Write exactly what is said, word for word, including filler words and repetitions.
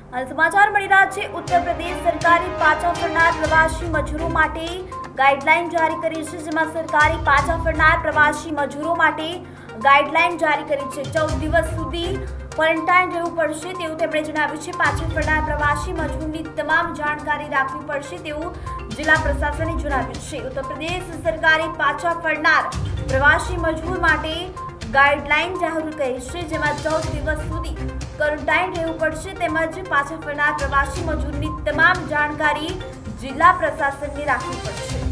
હાલ સમાચાર મળી રહ્યા છે। ઉત્તર પ્રદેશ સરકારે પાછા ફરનાર પ્રવાસી મજૂરો માટે ગાઈડલાઈન જારી કરી છે, જેમાં સરકારે પાછા ફરનાર પ્રવાસી મજૂરો માટે ગાઈડલાઈન જારી કરી છે। ચૌદ દિવસ સુધી ક્વોરન્ટાઇન રહેવું પડશે તેવું તેમણે જણાવ્યું છે। પાછા ફરનાર પ્રવાસી મજૂરની તમામ જાણકારી રાખવી પડશે તેવું જિલ્લા પ્રશાસને જણાવ્યું છે। ઉત્તર પ્રદેશ સરકારે પાછા ફરનાર પ્રવાસી મજૂર માટે ગાઈડલાઈન જાહેર કરી છે, જેમાં ચૌદ દિવસ સુધી ક્વોરન્ટાઇન રહેવું પડશે તેમજ પાછા ફરનાર પ્રવાસી મજૂરની તમામ જાણકારી જિલ્લા પ્રશાસનને રાખવી પડશે।